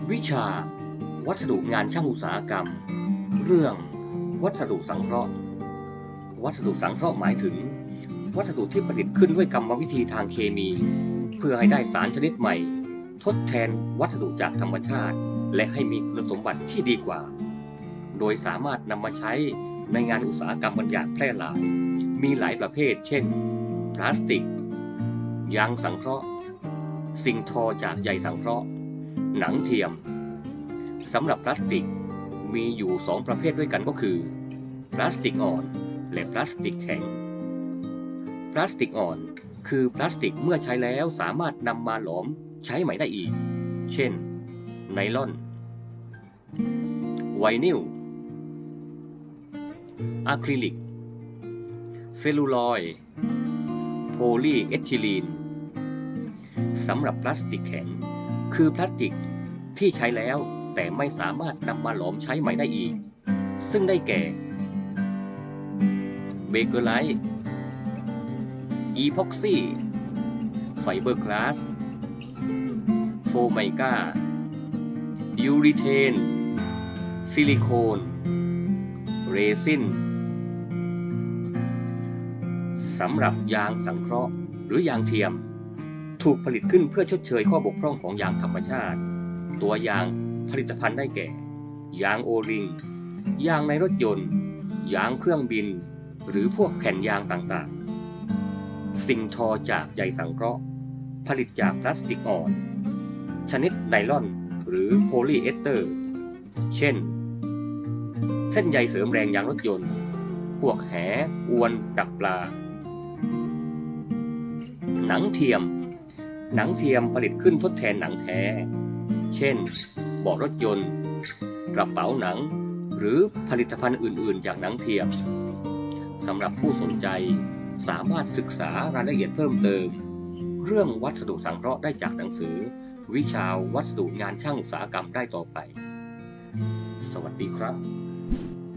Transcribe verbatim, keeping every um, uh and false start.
วิชาวัสดุงานช่างอุตสาหกรรมเรื่องวัสดุสังเคราะห์วัสดุสังเคราะห์หมายถึงวัสดุที่ผลิตขึ้นด้วยกรรมวิธีทางเคมีเพื่อให้ได้สารชนิดใหม่ทดแทนวัสดุจากธรรมชาติและให้มีคุณสมบัติที่ดีกว่าโดยสามารถนำมาใช้ในงานอุตสาหกรรมบางอย่างแพร่หลายมีหลายประเภทเช่นพลาสติกยางสังเคราะห์สิ่งทอจากใยสังเคราะห์หนังเทียมสำหรับพลาสติกมีอยู่สองประเภทด้วยกันก็คือพลาสติกอ่อนและพลาสติกแข็งพลาสติกอ่อนคือพลาสติกเมื่อใช้แล้วสามารถนำมาหลอมใช้ใหม่ได้อีกเช่นไนลอนไวนิลอะคริลิกเซลลูลอยด์โพลีเอทิลีนสำหรับพลาสติกแข็งคือพลาสติกที่ใช้แล้วแต่ไม่สามารถนำมาหลอมใช้ใหม่ได้อีกซึ่งได้แก่เบเกอร์ไลท์อีพ็อกซี่ไฟเบอร์กลาสโฟไมก้ายูริเทนซิลิโคนเรซินสำหรับยางสังเคราะห์หรือยางเทียมถูกผลิตขึ้นเพื่อชดเชยข้อบกพร่องของยางธรรมชาติตัวอย่างผลิตภัณฑ์ได้แก่ยางโอริงยางในรถยนต์ยางเครื่องบินหรือพวกแผ่นยางต่างๆสิ่งทอจากใยสังเคราะห์ผลิตจากพลาสติกอ่อนชนิดไนลอนหรือโพลีเอสเตอร์เช่นเส้นใยเสริมแรงยางรถยนต์พวกแหอวนดักปลาหนังเทียมหนังเทียมผลิตขึ้นทดแทนหนังแท้เช่นเบาะรถยนต์กระเป๋าหนังหรือผลิตภัณฑ์อื่นๆจากหนังเทียมสำหรับผู้สนใจสามารถศึกษารายละเอียดเพิ่มเติมเรื่องวัสดุสังเคราะห์ได้จากหนังสือวิชาวัสดุงานช่างอุตสาหกรรมได้ต่อไปสวัสดีครับ